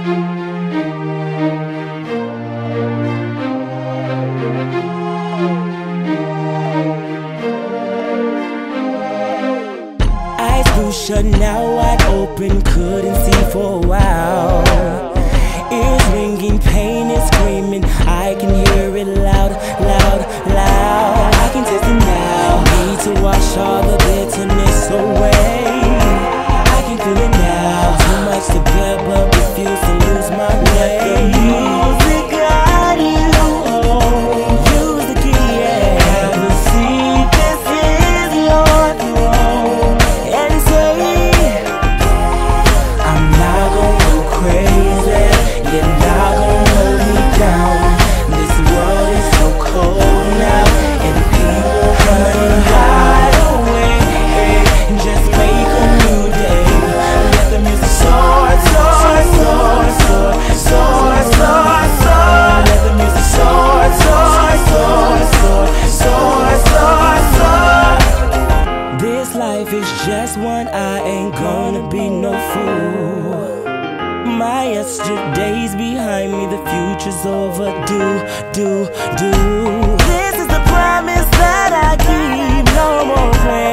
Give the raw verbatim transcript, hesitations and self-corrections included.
Shut now, wide open, couldn't see for a while. Ears ringing, pain is screaming, I can hear it loud, loud, loud. I can taste it now, need to wash all the bitterness away. I can feel it now, too much to bear but refuse to lose my way. Music got you, oh, use the key, yeah. Have a seat, this is your throne. And say just one, I ain't gonna be no fool. My yesterday's behind me, the future's overdue, do, do. This is the promise that I keep, no more plans.